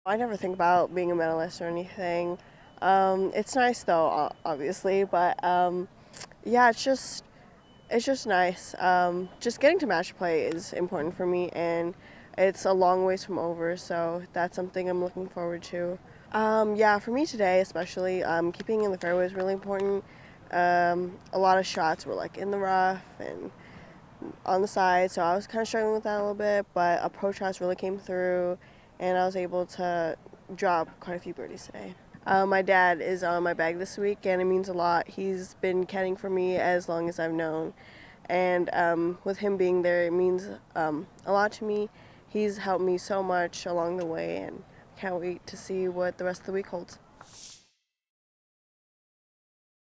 I never think about being a medalist or anything. It's nice though, obviously, but yeah, it's just nice. Just getting to match play is important for me, and it's a long ways from over, so that's something I'm looking forward to. Yeah, for me today especially, keeping in the fairway is really important. A lot of shots were like in the rough and on the side, so I was kind of struggling with that a little bit, but approach shots really came through, and I was able to drop quite a few birdies today. My dad is on my bag this week, and it means a lot. He's been caddying for me as long as I've known, and with him being there, it means a lot to me. He's helped me so much along the way, and can't wait to see what the rest of the week holds.